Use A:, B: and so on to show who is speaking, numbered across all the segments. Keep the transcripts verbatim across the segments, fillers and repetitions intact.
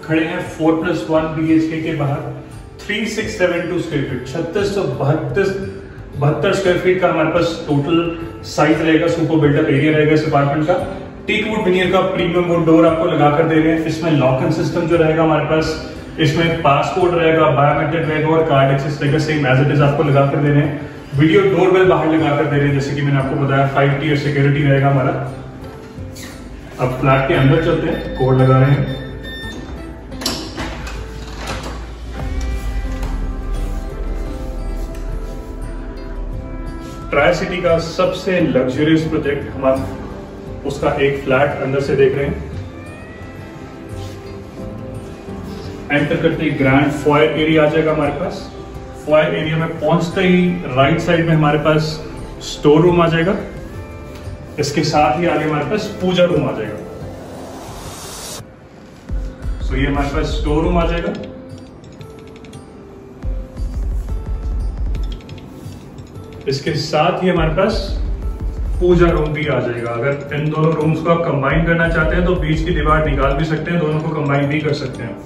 A: खड़े हैं four plus one B H K के बाहर, three six seven two square feet, छत्तीस सौ बहत्तर बहत्तर स्क्वायर फीट का हमारे पास टोटल साइज रहेगा, सुपर बिल्डअप एरिया रहेगा इस अपार्टमेंट का। टीक वुड विनियर का प्रीमियम वुड डोर आपको लगा कर दे रहे हैं। इसमें लॉक इन सिस्टम जो रहेगा हमारे पास, इसमें पासपोर्ट रहेगा, बायोमेट्रिक रहेगा और कार्ड एक्सेस रहेगा, सेम एज इट इज आपको लगा कर दे रहे हैं। वीडियो डोरबेल बाहर लगा कर दे रहे हैं, जैसे कि मैंने आपको बताया फाइव टीयर सिक्योरिटी रहेगा हमारा। अब फ्लैट के अंदर चलते हैं, कोड लगा रहे हैं। ट्राई सिटी का सबसे लग्जरियस प्रोजेक्ट हमारा, उसका एक फ्लैट अंदर से देख रहे हैं। एंटर करते ही ग्रैंड फॉयर एरिया आ जाएगा हमारे पास। फॉयर एरिया में पहुंचते ही राइट साइड में हमारे पास स्टोर रूम आ जाएगा। इसके साथ ही आगे हमारे पास पूजा रूम आ जाएगा। सो ये हमारे पास स्टोर रूम आ जाएगा। इसके साथ ही हमारे पास पूजा रूम भी आ जाएगा। अगर इन दोनों रूम्स को आप कंबाइन करना चाहते हैं तो बीच की दीवार निकाल भी सकते हैं, दोनों को कंबाइन भी कर सकते हैं।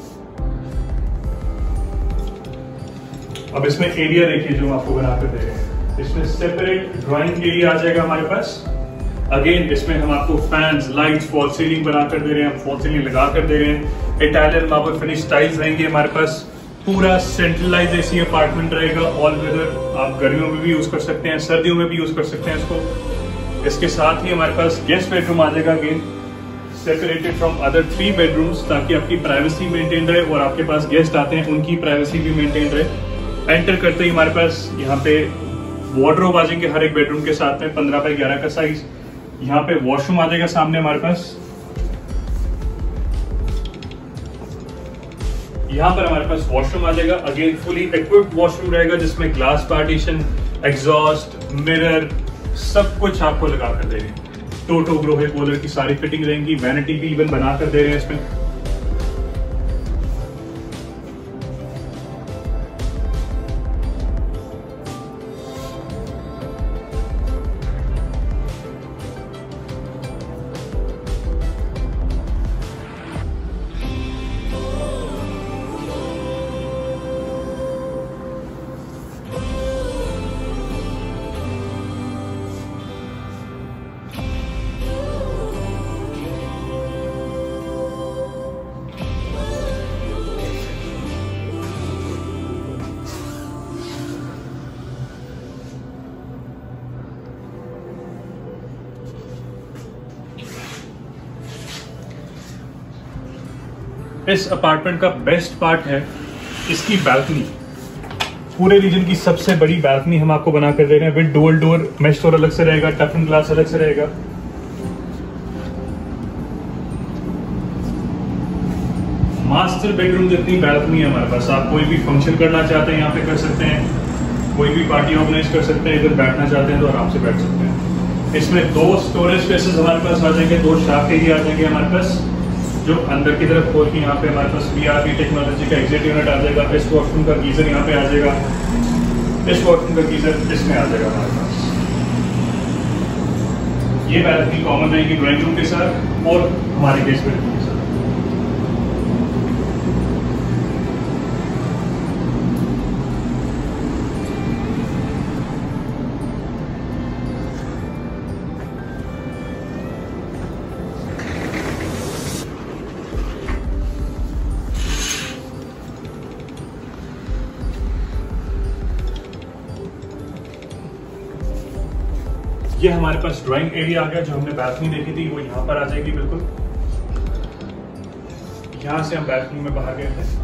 A: अब इसमें एरिया देखिए जो हम आपको बनाकर दे रहे हैं। इसमें सेपरेट ड्राइंग एरिया आ जाएगा हमारे पास। अगेन इसमें हम आपको फैंस, लाइट्स, फॉल सीलिंग बनाकर दे रहे हैं, फॉल सीलिंग लगा कर दे रहे हैं। इटालियन मार्बल फिनिश टाइल्स रहेंगे हमारे पास। पूरा सेंट्रलाइज एसी अपार्टमेंट रहेगा, ऑल वेदर। आप गर्मियों में भी यूज कर सकते हैं, सर्दियों में भी यूज कर सकते हैं इसको। इसके साथ ही हमारे पास गेस्ट बेडरूम आ जाएगा, again separated from other three bedrooms, ताकि आपकी प्राइवेसी मेंटेन रहे और आपके पास गेस्ट आते हैं उनकी प्राइवेसी भी मेंटेन रहे। एंटर करते ही हमारे पास यहाँ पे वार्डरोब आ जाएंगे हर एक बेडरूम के साथ में, पंद्रह बाई ग्यारह का साइज। यहाँ पे वॉशरूम आ जाएगा सामने हमारे पास। यहाँ पर हमारे पास वॉशरूम आ जाएगा, अगेन फुली इक्विप्ड वॉशरूम रहेगा, जिसमें ग्लास पार्टीशन, एग्जॉस्ट, मिरर, सब कुछ आपको लगा कर दे रहे हैं। टोटो ग्रोहे कूलर की सारी फिटिंग रहेंगी, वैनिटी भी इवन बना कर दे रहे हैं इसमें। इस अपार्टमेंट का बेस्ट पार्ट है इसकी बालकनी। पूरे रीजन की सबसे बड़ी बालकनी हम आपको बना कर दे रहे हैं, with dual door, mesh door अलग से रहेगा, टफन ग्लास अलग से रहेगा। मास्टर बेडरूम जितनी बालकनी है हमारे पास। आप कोई भी फंक्शन करना चाहते हैं यहाँ पे कर सकते हैं, कोई भी पार्टी ऑर्गेनाइज कर सकते हैं, इधर बैठना चाहते हैं तो आराम से बैठ सकते हैं। इसमें दो स्टोरेज स्पेसेस हमारे पास आ जाएंगे, दो शाफ्ट एरिया आ जाएंगे हमारे पास, जो अंदर की तरफ खोल के यहाँ पे हमारे पास वीआरपी टेक्नोलॉजी का एग्जिट यूनिट आ जाएगा। इस वॉशरूम का गीजर यहाँ पे आ जाएगा, इस वॉशरूम का गीजर इसमें आ जाएगा हमारे पास। ये बालकनी कॉमन रहेगी ड्राइंग रूम के साथ और हमारे गेस्ट बेडरूम के साथ। ये हमारे पास ड्राइंग एरिया आ गया। जो हमने बालकनी देखी थी वो यहाँ पर आ जाएगी बिल्कुल। यहाँ से हम बालकनी में बाहर गए थे।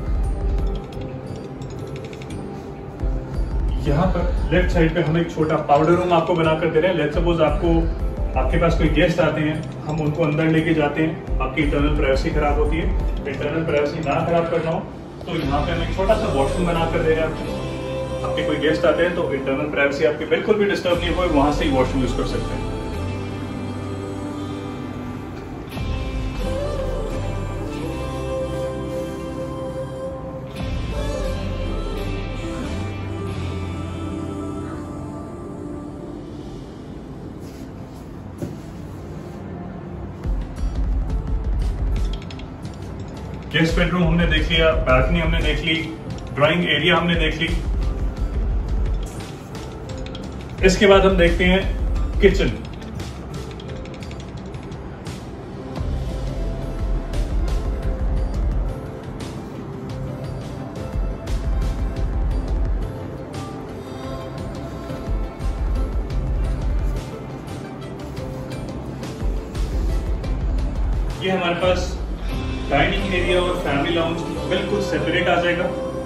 A: यहाँ पर लेफ्ट साइड पे हम एक छोटा पाउडर रूम आपको बनाकर दे रहे हैं। लेट्स सपोज आपको आपके पास कोई गेस्ट आते हैं, हम उनको अंदर लेके जाते हैं, आपकी इंटरनल प्राइवेसी खराब होती है। इंटरनल प्राइवेसी ना खराब करना हो तो यहाँ पे हम एक छोटा सा वॉशरूम बनाकर दे रहे हैं आपको। आपके कोई गेस्ट आते हैं तो इंटरनल प्राइवेसी आपकी बिल्कुल भी डिस्टर्ब नहीं होगी, वहां से ही वॉशरूम यूज कर सकते हैं। गेस्ट बेडरूम हमने देख लिया, बैल्कनी हमने देख ली, ड्राइंग एरिया हमने देख ली। इसके बाद हम देखते हैं किचन। ये हमारे पास डाइनिंग एरिया और फैमिली लाउंज बिल्कुल सेपरेट आ जाएगा।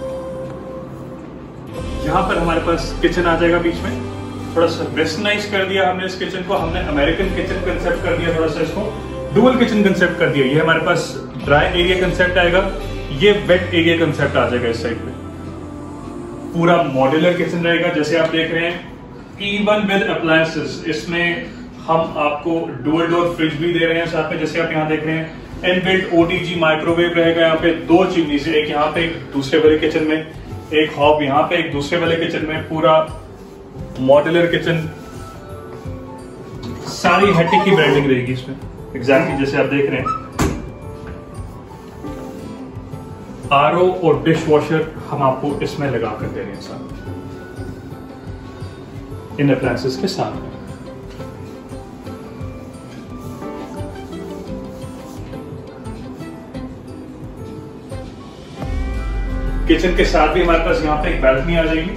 A: यहाँ पर हमारे पास किचन आ जाएगा बीच में। थोड़ा सा वेस्टर्नाइज कर दिया हमने इस किचन को, हमने अमेरिकन किचन कंसेप्ट कर दिया, थोड़ा सा इसको डुअल किचन कंसेप्ट कर दिया। ये हमारे पास ड्राई एरिया कंसेप्ट आएगा, ये वेट एरिया कंसेप्ट आ जाएगा इस साइड पे। पूरा मॉड्यूलर किचन रहेगा जैसे आप देख रहे हैं, इवन विद अप्लायंसेस। इसमें हम आपको डुअल डोर फ्रिज भी दे रहे हैं साथ में, जैसे आप यहाँ देख रहे हैं। इनबिल्ट ओटीजी माइक्रोवेव रहेगा यहाँ पे, दो चिमनी से, एक यहाँ पे एक दूसरे वाले किचन में, एक हॉब यहाँ पे एक दूसरे वाले किचन में। पूरा मॉड्यूलर किचन, सारी हैटिक की ब्रांडिंग रहेगी इसमें, एग्जैक्टली जैसे आप देख रहे हैं। आरओ और डिश वॉशर हम आपको इसमें लगा कर दे रहे हैं साथ, इन अप्लायंसेस के साथ। किचन के साथ भी हमारे पास यहाँ पे एक बैल्कनी आ जाएगी।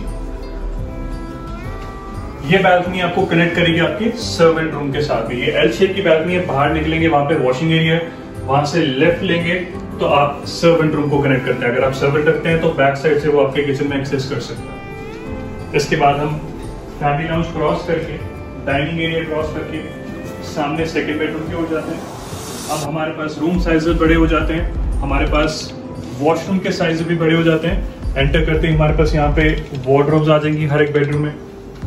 A: ये बैल्कनी आपको कनेक्ट करेगी आपकी सर्वेंट रूम के साथ में। ये एल शेप की बैल्कनी है, बाहर निकलेंगे वहां पे वॉशिंग एरिया है, वहां से लेफ्ट लेंगे तो आप सर्वेंट रूम को कनेक्ट करते हैं। अगर आप सर्वेंट रखते हैं तो बैक साइड से वो आपके किचन में एक्सेस कर सकता है। इसके बाद हम फैमिली लाउंज क्रॉस करके, डाइनिंग एरिया क्रॉस करके सामने सेकेंड बेडरूम के हो जाते हैं। अब हमारे पास रूम साइजेस बड़े हो जाते हैं, हमारे पास वॉशरूम के साइज भी बड़े हो जाते हैं। एंटर करते ही हमारे पास यहाँ पे वार्डरोब्स आ जाएंगी हर एक बेडरूम में।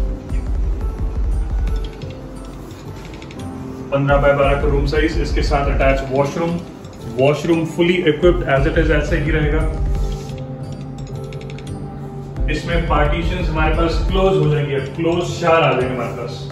A: पंद्रह बाय बारह का रूम साइज, इसके साथ attach washroom. Washroom fully equipped as it is ऐसे ही रहेगा। इसमें पार्टीशंस हमारे पास क्लोज हो जाएंगे, क्लोज शार आ जाएंगे हमारे पास।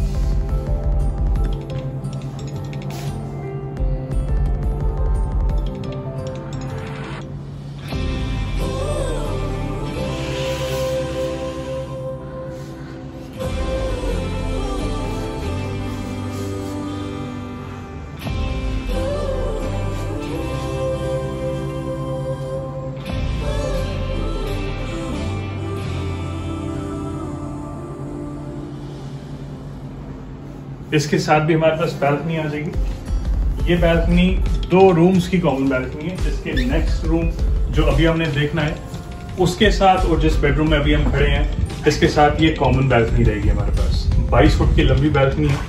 A: इसके साथ भी हमारे पास बैल्कनी आ जाएगी। ये बैल्कनी दो रूम्स की कॉमन बैल्कनी है, जिसके नेक्स्ट रूम जो अभी हमने देखना है उसके साथ और जिस बेडरूम में अभी हम खड़े हैं इसके साथ ये कॉमन बैल्कनी रहेगी हमारे पास। बाईस फुट की लंबी बैल्कनी है।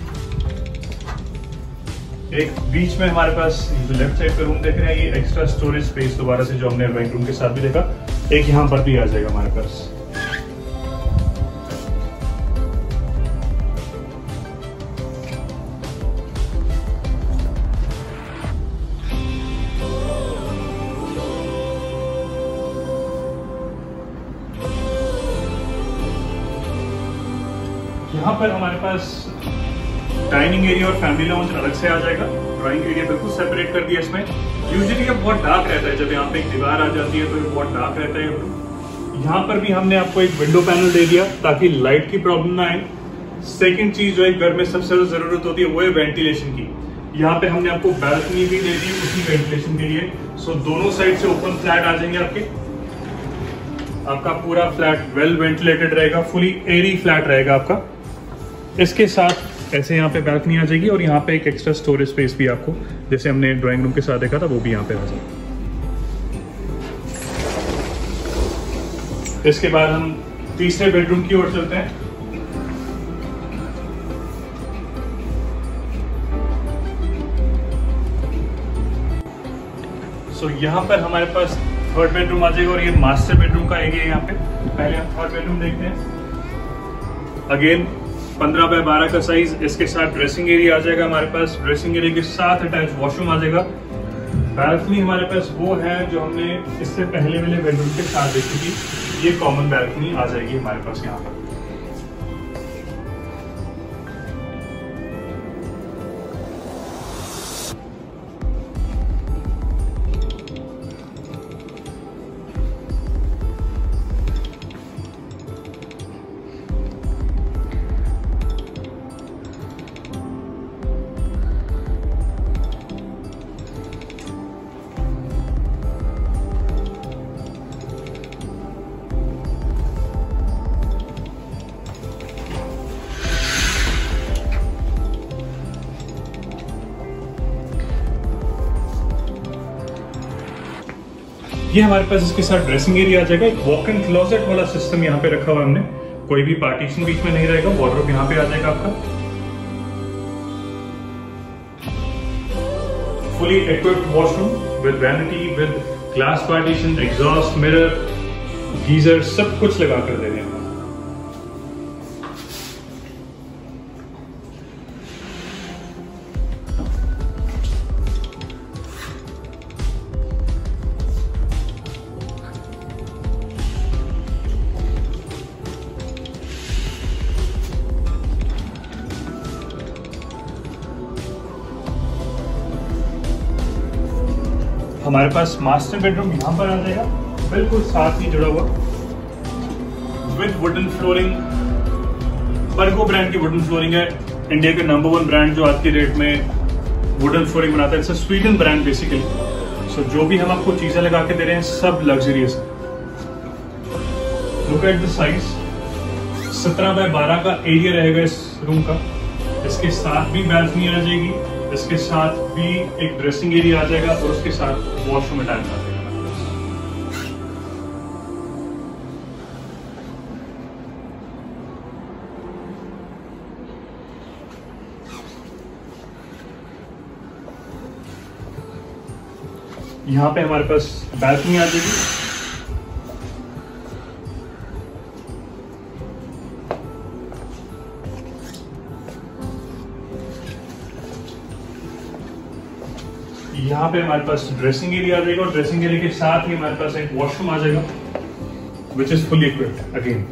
A: एक बीच में हमारे पास लेफ्ट साइड पे रूम देख रहे हैं, ये एक्स्ट्रा स्टोरेज स्पेस दोबारा से जो हमने ड्राइंग रूम के साथ भी देखा, एक यहाँ पर भी आ जाएगा हमारे पास। यहाँ पर हमारे पास डाइनिंग एरिया और फैमिली लाउंज अलग से आ जाएगा। ड्राइंग एरिया बिल्कुल सेपरेट कर दिया इसमें। यूजुअली अब बहुत डार्क रहता है, जब यहाँ पे एक दीवार आ जाती है तो ये बहुत डार्क रहता है। यहाँ पर भी हमने आपको एक विंडो पैनल दे दिया ताकि लाइट की प्रॉब्लम ना आए। सेकंड चीज जो एक घर में सबसे ज्यादा जरूरत होती है वो है वेंटिलेशन की। यहाँ पे हमने आपको बैल्कनी भी दे दी उसी वेंटिलेशन के लिए। सो दोनों साइड से ओपन फ्लैट आ जाएंगे आपके। आपका पूरा फ्लैट वेल वेंटिलेटेड रहेगा, फुली एरी फ्लैट रहेगा आपका। इसके साथ ऐसे यहाँ पे बैल्कनी आ जाएगी और यहाँ पे एक एक्स्ट्रा स्टोरेज स्पेस भी आपको, जैसे हमने ड्राइंग रूम के साथ देखा था, वो भी यहाँ पे आ जाएगा। इसके बाद हम तीसरे बेडरूम की ओर चलते हैं। सो so, यहाँ पर हमारे पास थर्ड बेडरूम आ जाएगा और ये मास्टर बेडरूम का एरिया है यहाँ पे। पहले हम थर्ड बेडरूम देखते हैं। अगेन पंद्रह बाय बारह का साइज, इसके साथ ड्रेसिंग एरिया आ जाएगा हमारे पास। ड्रेसिंग एरिया के साथ अटैच वॉशरूम आ जाएगा। बैल्कनी हमारे पास वो है जो हमने इससे पहले वाले बेडरूम के साथ देखी थी, ये कॉमन बैल्कनी आ जाएगी हमारे पास यहाँ पर। ये हमारे पास इसके साथ ड्रेसिंग एरिया आ जाएगा। एक वॉक इन क्लोजेट वाला सिस्टम यहाँ पे रखा हुआ है हमने, कोई भी पार्टीशन बीच में नहीं रहेगा। वार्डरोब यहाँ पे आ जाएगा आपका, fully equipped washroom with vanity, with glass partition, exhaust, mirror, geyser, सब कुछ लगा कर दे रहे हैं। हमारे पास मास्टर बेडरूम यहाँ पर आ जाएगा, बिल्कुल साथ ही जुड़ा हुआ, with wooden flooring. Pergo brand की वुडन फ्लोरिंग है, इंडिया का नंबर वन ब्रांड जो आज के डेट में वुडन फ्लोरिंग बनाता है। It's a Sweden brand basically. So जो भी हम आपको चीजें लगा के दे रहे हैं सब लग्जरियस है। लुक एट द साइज, सत्रह बाय बारह का एरिया रहेगा इस रूम का। इसके साथ भी बैल्कनी आ जाएगी, इसके साथ भी एक ड्रेसिंग एरिया आ जाएगा और उसके साथ वॉशरूम अटैच आ जाएगा। यहाँ पे हमारे पास बैल्कनी आ जाएगी। यहाँ पे हमारे पास ड्रेसिंग एरिया आ जाएगा और ड्रेसिंग एरिया के साथ ही हमारे पास एक वॉशरूम आ जाएगा which is fully equipped again.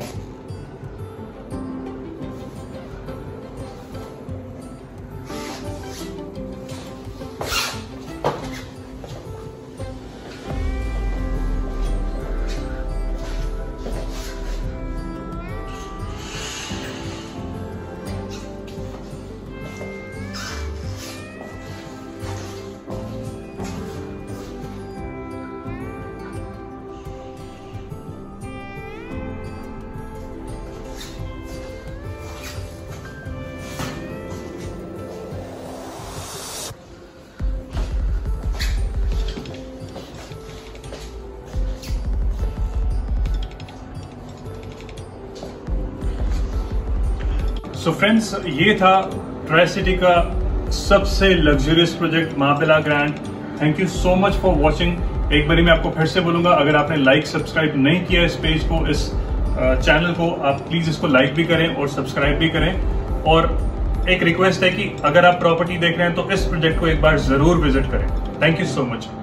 A: So so friends, ये था ट्राई सिटी का सबसे luxurious project Mahabela grand. Thank you so much for watching. एक बारी मैं आपको फिर से बोलूंगा, अगर आपने लाइक सब्सक्राइब नहीं किया इस पेज को, इस चैनल को, आप प्लीज इसको लाइक भी करें और सब्सक्राइब भी करें। और एक रिक्वेस्ट है कि अगर आप प्रॉपर्टी देख रहे हैं तो इस प्रोजेक्ट को एक बार जरूर विजिट करें। Thank you so much.